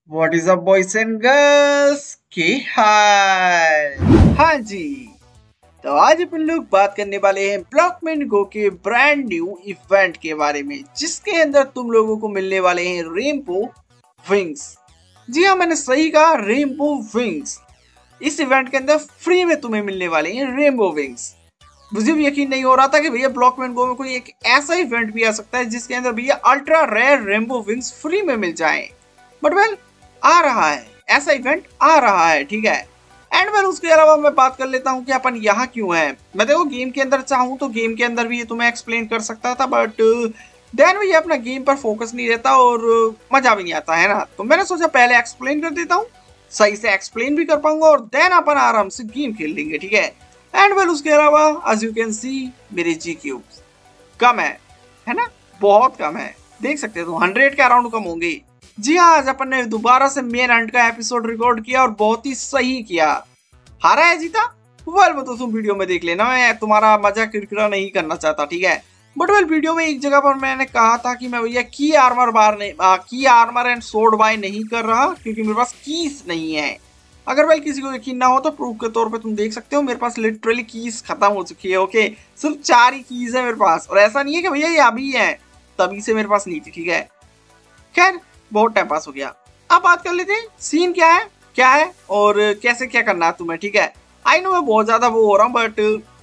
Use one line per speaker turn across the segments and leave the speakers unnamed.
What is up boys and girls के हाल। हाँ जी, तो आज अपन लोग बात करने वाले हैं ब्लॉकमेंट गो के ब्रांड न्यू इवेंट के बारे में, जिसके अंदर तुम लोगों को मिलने वाले हैं रेनबो विंग्स। जी हाँ, मैंने सही कहा, रेनबो विंग्स। इस इवेंट के अंदर फ्री में तुम्हें मिलने वाले हैं रेनबो विंग्स। मुझे भी यकीन नहीं हो रहा था कि भैया ब्लॉकमेंट गो में कोई एक ऐसा इवेंट भी आ सकता है जिसके अंदर भैया ultra rare rainbow wings free में मिल जाएं। बट वेल, आ रहा है, ऐसा इवेंट आ रहा है, ठीक है। एंड वेल, उसके अलावा मैं बात कर लेता हूँ कि अपन यहाँ क्यों है। मैं देखो गेम के अंदर चाहूँ तो गेम के अंदर भी ये तुम्हें एक्सप्लेन कर सकता था, बट देन भैया अपना गेम पर फोकस नहीं रहता और मजा भी नहीं आता है ना। तो मैंने सोचा पहले एक्सप्लेन कर देता हूँ, सही से एक्सप्लेन भी कर पाऊंगा और देन अपन आराम से गेम खेल लेंगे, ठीक है। एंड वेल, उसके अलावा एज यू कैन सी मेरे जी क्यूब्स कम है ना, बहुत कम है। देख सकते हो 100 के अराउंड कम होंगे। जी हाँ, आज अपन ने दोबारा से मेन हंट का एपिसोड रिकॉर्ड किया और बहुत ही सही किया। हारा है जीता, वेल वो तो तुम वीडियो में देख लेना, मैं तुम्हारा मजा किरकिरा नहीं करना चाहता, ठीक है। बट वेल, वीडियो में एक जगह पर मैंने कहा था कि मैं भैया की आर्मर बार नहीं की आर्मर एंड सोर्ड बाय नहीं कर रहा क्योंकि मेरे पास कीज नहीं है। अगर वेल किसी को यकीन ना हो तो प्रूफ के तौर पे तुम देख सकते हो, मेरे पास लिटरली कीज खत्म हो चुकी है। ओके, सिर्फ 4 ही कीज है मेरे पास, और ऐसा नहीं है कि भैया ये अभी है, तभी से मेरे पास नहीं थी, ठीक है। खैर, बहुत टाइम पास हो गया। अब बात कर लेते हैं सीन क्या है और कैसे क्या करना है तुम्हें, ठीक है। आई नो मैं बहुत ज्यादा वो हो रहा हूँ, बट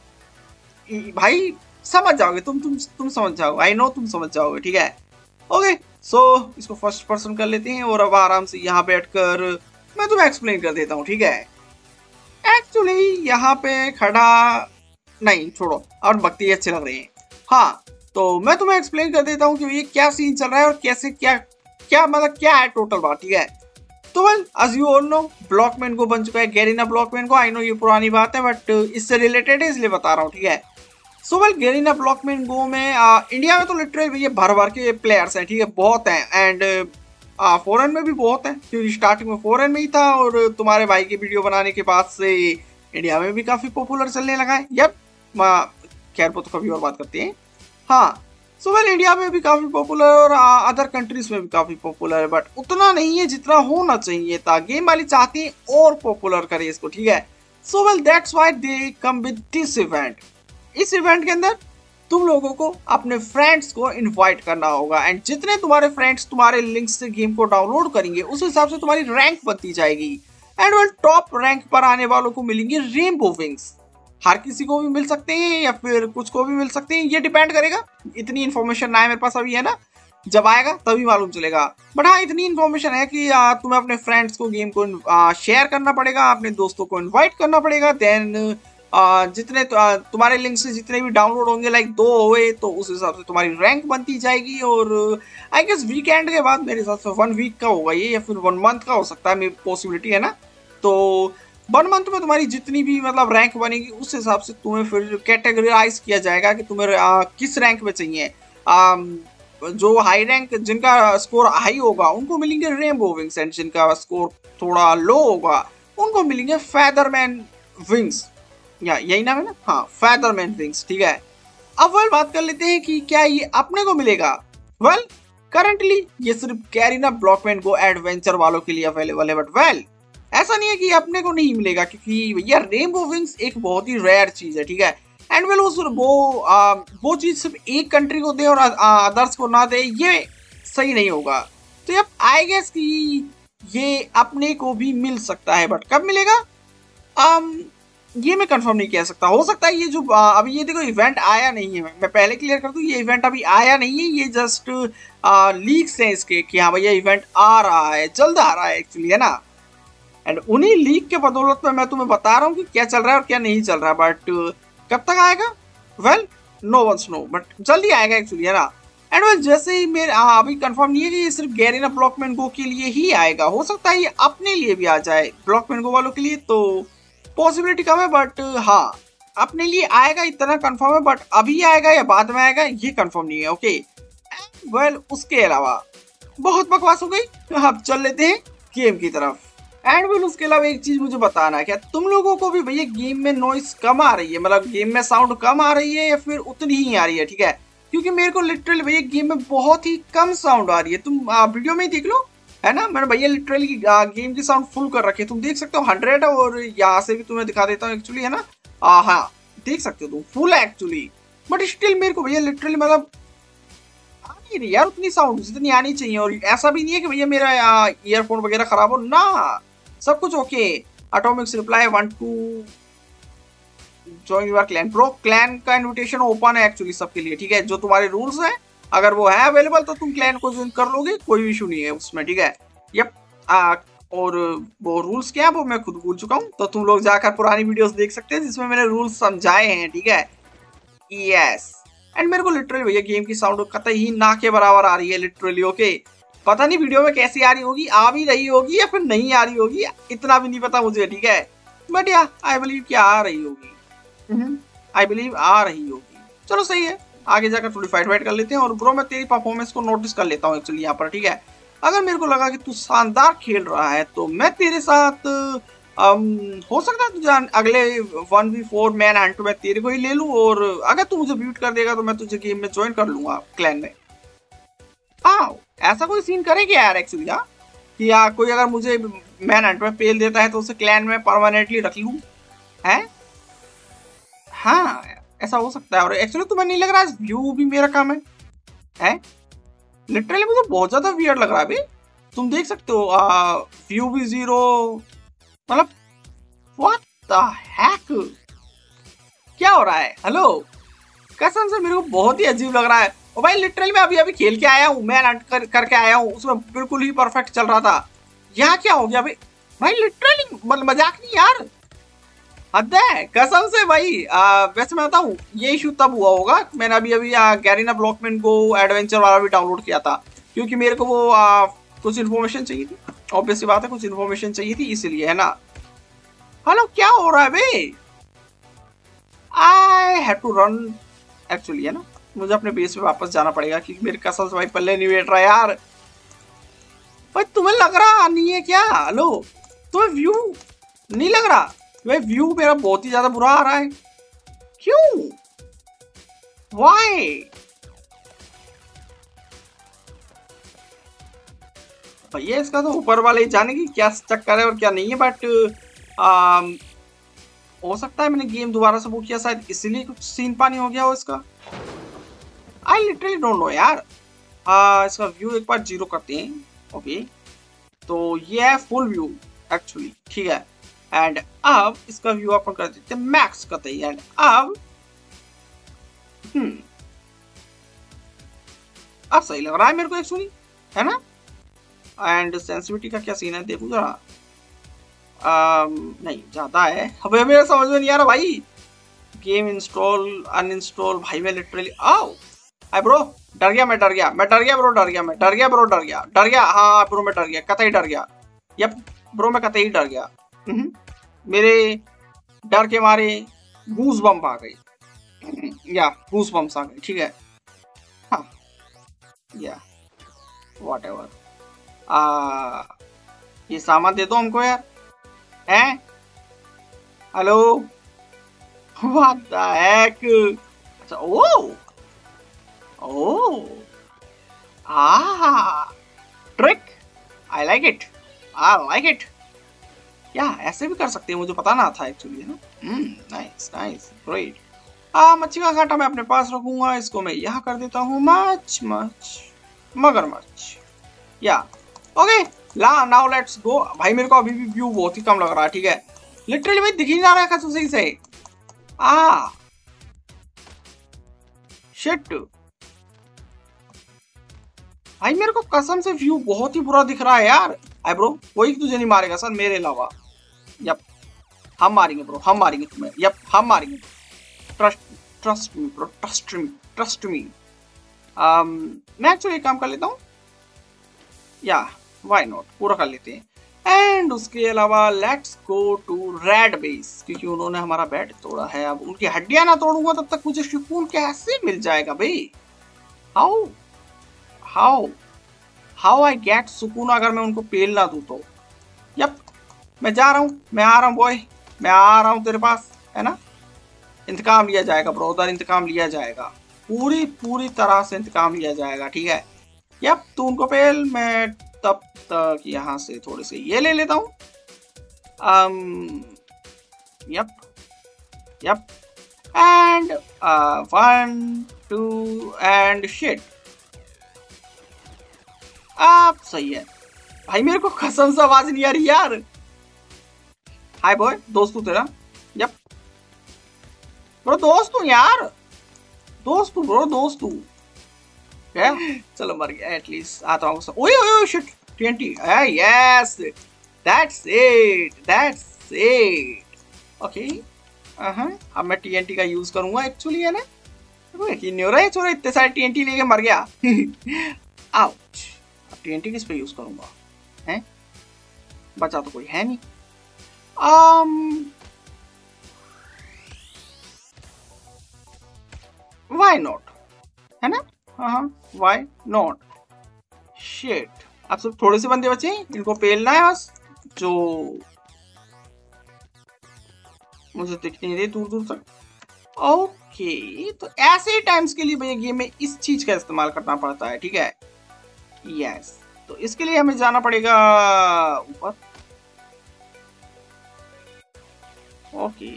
भाई समझ जाओगे, तुम समझ जाओगे, आई नो तुम समझ जाओगे, ठीक है। ओके, सो इसको फर्स्ट पर्सन कर लेते हैं और अब आराम से यहाँ बैठकर मैं तुम्हें एक्सप्लेन कर देता हूँ, ठीक है। एक्चुअली यहाँ पे खड़ा नहीं, छोड़ो, और भक्ति अच्छे लग रहे हैं। हाँ, तो मैं तुम्हें एक्सप्लेन कर देता हूँ कि ये क्या सीन चल रहा है और कैसे क्या क्या मतलब क्या है टोटल बात, ठीक है। तो well, as you all know, Blockman को बन चुका है गैरीना ब्लॉकमैन को। आई नो ये पुरानी बात है, बट इससे रिलेटेड है इसलिए बता रहा हूँ, ठीक है। सो वेल, गैरीना ब्लॉकमैन गो में इंडिया में तो लिटरली ये भर भर के प्लेयर्स हैं, ठीक है, बहुत हैं। एंड फॉरेन में भी बहुत हैं, क्योंकि स्टार्टिंग में फॉरेन में ही था और तुम्हारे भाई की वीडियो बनाने के बाद से इंडिया में भी काफी पॉपुलर चलने लगा है। यप, खैर वो तो कभी और बात करते हैं। हाँ, सो वेल, इंडिया में भी काफी पॉपुलर और अदर कंट्रीज में भी काफी पॉपुलर है, बट उतना नहीं है जितना होना चाहिए था। गेम वाली चाहती है और पॉपुलर करे इसको, ठीक है। So well, that's why they come with this event. इस इवेंट के अंदर तुम लोगों को अपने फ्रेंड्स को इनवाइट करना होगा, एंड जितने तुम्हारे फ्रेंड्स तुम्हारे लिंक से गेम को डाउनलोड करेंगे उस हिसाब से तुम्हारी रैंक बनती जाएगी। एंड वेल, टॉप रैंक पर आने वालों को मिलेंगे रेनबो विंग्स। हर किसी को भी मिल सकते हैं या फिर कुछ को भी मिल सकते हैं, ये डिपेंड करेगा। इतनी इन्फॉर्मेशन ना है मेरे पास अभी, है ना, जब आएगा तभी मालूम चलेगा। बट हाँ, इतनी इन्फॉर्मेशन है कि तुम्हें अपने फ्रेंड्स को गेम को शेयर करना पड़ेगा, अपने दोस्तों को इनवाइट करना पड़ेगा। देन जितने तुम्हारे लिंक से जितने भी डाउनलोड होंगे, लाइक 2 हुए, तो उस हिसाब से तुम्हारी रैंक बनती जाएगी। और आई गेस वीकेंड के बाद मेरे हिसाब से 1 वीक का होगा ये, या फिर 1 मंथ का हो सकता है, पॉसिबिलिटी है ना। तो 1 मंथ में तुम्हारी जितनी भी मतलब रैंक बनेगी उस हिसाब से तुम्हें फिर कैटेगराइज किया जाएगा कि तुम्हें किस रैंक में चाहिए। जो हाई रैंक, जिनका स्कोर हाई होगा उनको मिलेंगे रेनबो विंग्स, एंड जिनका स्कोर थोड़ा लो होगा उनको मिलेंगे फेदरमैन विंग्स, या यही नाम है ना, हाँ, फेदरमैन विंग्स, ठीक है। अब वेल, बात कर लेते हैं कि क्या ये अपने को मिलेगा। वेल, करंटली ये सिर्फ गैरीना ब्लॉकमैन गो एडवेंचर वालों के लिए अवेलेबल है, बट वेल ऐसा नहीं है कि अपने को नहीं मिलेगा, क्योंकि भैया रेनबो विंग्स एक बहुत ही रेयर चीज है, ठीक है। एंड वेल, वो चीज सिर्फ एक कंट्री को दे और अदर्स को ना दे, ये सही नहीं होगा। तो अब आई गेस कि ये अपने को भी मिल सकता है, बट कब मिलेगा ये मैं कंफर्म नहीं कह सकता। हो सकता है ये जो अभी ये देखो इवेंट आया नहीं है, मैं पहले क्लियर कर दूं, ये इवेंट अभी आया नहीं है, ये जस्ट लीक्स हैं इसके कि हाँ भैया इवेंट आ रहा है, जल्द आ रहा है एक्चुअली, है ना। एंड उन्हीं लीक के बदौलत में मैं तुम्हें बता रहा हूँ कि क्या चल रहा है और क्या नहीं चल रहा है, बट कब तक आएगा, well no one's know, but जल्दी आएगा एक्चुअली, है ना। एंड वेल, जैसे ही मेरे अभी कंफर्म नहीं है कि ये सिर्फ गैरीना ब्लॉकमैन गो के लिए ही आएगा, हो सकता है ये अपने लिए भी आ जाए, ब्लॉकमैन गो वालों के लिए तो पॉसिबिलिटी कम है, बट हाँ, अपने लिए आएगा इतना कंफर्म है। बट अभी आएगा या बाद में आएगा ये कंफर्म नहीं है, ओके। वेल, उसके अलावा बहुत बकवास हो गई, अब चल लेते हैं गेम की तरफ। एंड वेल, उसके अलावा एक चीज मुझे बताना है, क्या तुम लोगों को भी भैया गेम में नॉइस कम आ रही है, मतलब गेम में साउंड कम आ रही है या फिर उतनी ही आ रही है, ठीक है। क्योंकि मेरे को लिटरली भैया गेम में बहुत ही कम साउंड आ रही है, तुम वीडियो में ही देख लो, है ना। मैंने भैया लिटरली गेम की साउंड फुल कर रखी है, तुम देख सकते हो 100 है, और यहाँ से भी तुम्हें दिखा देता हूँ एक्चुअली, है ना। हाँ देख सकते हो तुम फुल है एक्चुअली, बट स्टिल मेरे को भैया लिटरली मतलब आ नहीं रही यार उतनी साउंड जितनी आनी चाहिए। और ऐसा भी नहीं है कि भैया मेरा ईयरफोन वगैरह खराब हो ना, सब कुछ okay. Atomics reply 1-2 join your clan bro, clan का इनविटेशन ओपन है एक्चुअली सबके लिए, ठीक है। जो तुम्हारे रूल्स हैं अगर वो है अवेलेबल तो तुम क्लैन को ज्वाइन कर लोगे, कोई इशू नहीं है उसमें, ठीक है। यप और वो रूल्स क्या है वो मैं खुद भूल चुका हूँ, तो तुम लोग जाकर पुरानी वीडियोस देख सकते हैं जिसमें मैंने रूल्स समझाए हैं, ठीक है। यस एंड मेरे को लिटरली भैया गेम की साउंड कतई ही ना के बराबर आ रही है लिटरली, ओके। पता नहीं वीडियो में कैसी आ रही होगी, आ भी रही होगी या फिर नहीं आ रही होगी, इतना भी नहीं पता मुझे, ठीक है। बट या आई बिलीव कि आ रही होगी, आई बिलीव आ रही होगी। चलो सही है, आगे जाकर थोड़ी फाइट वाइट कर लेते हैं। और ब्रो मैं तेरी परफॉर्मेंस को नोटिस कर लेता हूँ एक्चुअली यहाँ पर, ठीक है। अगर मेरे को लगा कि तू शानदार खेल रहा है तो मैं तेरे साथ हो सकता है तुझे अगले 1v4 मैन हंट में तेरे को ही ले लूं, और अगर तू मुझे बीट कर देगा तो मैं तुझे गेम में ज्वाइन कर लूंगा क्लैन में। ऐसा कोई सीन करे क्या यार एक्चुअली, कि कोई अगर मुझे मैन हंट में पेल देता है तो उसे क्लैन में परमानेंटली रख लूं, है। हाँ ऐसा हो सकता है। और एक्चुअली तुम्हें नहीं लग रहा है व्यू भी मेरा काम है? लिटरली मुझे बहुत ज्यादा वियर्ड लग रहा है अभी, तुम देख सकते हो व्यू भी 0, मतलब व्हाट द हैक, क्या हो रहा है। हेलो कसम से मेरे को बहुत ही अजीब लग रहा है। और भाई लिटरली मैं अभी खेल के आया हूँ, मैं करके आया हूँ, उसमें बिल्कुल ही परफेक्ट चल रहा था। यहाँ क्या हो गया भाई लिटरली मजाक नहीं यार, हद है कसम से भाई। वैसे मैं बताऊँ ये इशू तब हुआ होगा, मैंने अभी गैरीना ब्लॉकमैन को एडवेंचर वाला भी डाउनलोड किया था, क्योंकि मेरे को वो कुछ इन्फॉर्मेशन चाहिए थी, ऑब्वियस बात है कुछ इन्फॉर्मेशन चाहिए थी इसलिए, है ना। हेलो क्या हो रहा है भाई, I have to run actually, है ना। मुझे अपने बेस पे वापस जाना पड़ेगा क्योंकि मेरे कसम से भाई पल्ले नहीं बैठ रहा यार। भाई तुम्हें लग रहा नहीं है क्या, हेलो तुम्हें व्यू नहीं लग रहा भाई, व्यू मेरा बहुत ही ज्यादा बुरा आ रहा है, क्यों, वाई। भैया इसका तो ऊपर वाले ही जाने की क्या चक्कर है और क्या नहीं है, बट हो सकता है मैंने गेम दोबारा से बुक किया शायद इसीलिए कुछ सीन पानी हो गया हो इसका, आई लिटरली डोंट नो यार। इसका व्यू एक बार 0 करते हैं, ओके। तो ये है फुल व्यू एक्चुअली, ठीक है। एंड अब इसका व्यू अपन कर देते हैं मैक्स करते हैं। एंड अब सही लग रहा है मेरे को एक्चुअली, है ना। एंड सेंसिटिविटी का क्या सीन है देखो जरा, नहीं ज्यादा है, अब मेरा समझ में नहीं आ रहा भाई। गेम इंस्टॉल अनइंस्टॉल, भाई मैं लिटरली आओ ब्रो डर गया, मैं डर गया ब्रो, डर गया, हाँ ब्रो मैं डर गया, कतई डर गया, यप ब्रो मैं कतई डर गया। मेरे डर के मारे गूज बम्प आ गई, या गूज बम्प्स आ गई, ठीक है। हाँ या व्हाटएवर, ये सामान दे दो हमको यार, हैं। हेलो व्हाट द हेक, अच्छा oh trick, I like it, क्या ऐसे भी कर सकते हैं, मुझे पता ना था एक्चुअली, है ना। Nice great. मच्छी का कांटा मैं अपने पास रखूंगा, इसको मैं यहाँ कर देता हूँ मगरमच्छ, या ओके नाउ लेट्स गो। भाई मेरे को अभी भी व्यू बहुत ही कम लग रहा है, ठीक है। लिटरली भाई दिख ही ना रहा है कसम सही से, शिट भाई मेरे को कसम से व्यू बहुत ही बुरा दिख रहा है यार। ब्रो कोई तुझे नहीं मारेगा सर मेरे अलावा, यप हम मारेंगे ब्रो, हम मारेंगे तुम्हें, यप हम मारेंगे, trust me bro, trust me. मैं एक्चुअली काम कर लेता हूँ, या व्हाई नॉट पूरा कर लेते हैं। एंड उसके अलावा let's go to red base, क्योंकि उन्होंने हमारा बेड तोड़ा है, अब उनकी हड्डियां ना तोड़ूंगा तब तक मुझे सुकून कैसे मिल जाएगा भाई। हाउ आई गेट सुकून अगर मैं उनको पेल ना दूं तो। यप मैं जा रहा हूँ, मैं आ रहा हूँ बॉय, मैं आ रहा हूँ तेरे पास, है ना। इंतकाम लिया जाएगा ब्रोदर, इंतकाम लिया जाएगा, पूरी तरह से इंतकाम लिया जाएगा, ठीक है। यप तू उनको पेल, मैं तब तक यहाँ से थोड़े से ये ले लेता हूँ। Yup yup and 1 2 and shit. आप सही है भाई, मेरे को कसम से आवाज नहीं आ रही यार। हाय बॉय, दोस्त हूँ तेरा। यप ब्रो, दोस्त हूँ यार, दोस्त हूँ ब्रो, दोस्त हूँ। क्या चलो मर गया एटलीस्ट, आता हूँ। ओए ओए shit, TNT। Yes that's it, that's it. Okay अब मैं TNT का यूज करूंगा एक्चुअली, है ना। यकीन नहीं हो रहा है छोरा इतने सारे TNT लेके मर गया। आउच। अब TNT किस पे यूज करूंगा, हैं? बचा तो कोई है नहीं। व्हाई नॉट, है ना। हाँ व्हाई नॉट। शिट, अब सिर्फ थोड़े से बंदे बचे, इनको पेलना है बस, जो मुझे दिख नहीं रही दूर दूर तक। ओके, तो ऐसे टाइम्स के लिए भैया गेम में इस चीज का इस्तेमाल करना पड़ता है, ठीक है। यस, तो इसके लिए हमें जाना पड़ेगा ऊपर। ओके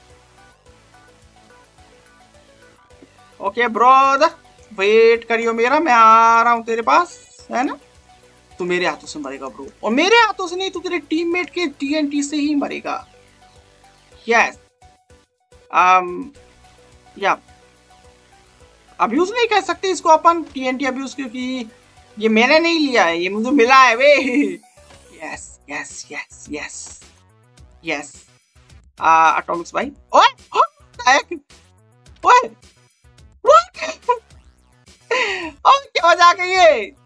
ओके ब्रदर, वेट करियो मेरा, मैं आ रहा हूं तेरे पास, है ना। तू मेरे हाथों से मरेगा ब्रो, और मेरे हाथों से नहीं, तू तेरे टीममेट के TNT से ही मरेगा। यस या अब्यूज नहीं कह सकते इसको अपन, TNT अब्यूज, क्योंकि ये मैंने नहीं लिया है, ये मुझे मिला है वे। Yes yes yes yes yes Atomics भाई। ओए ओए ओए क्या मजा आ गई है।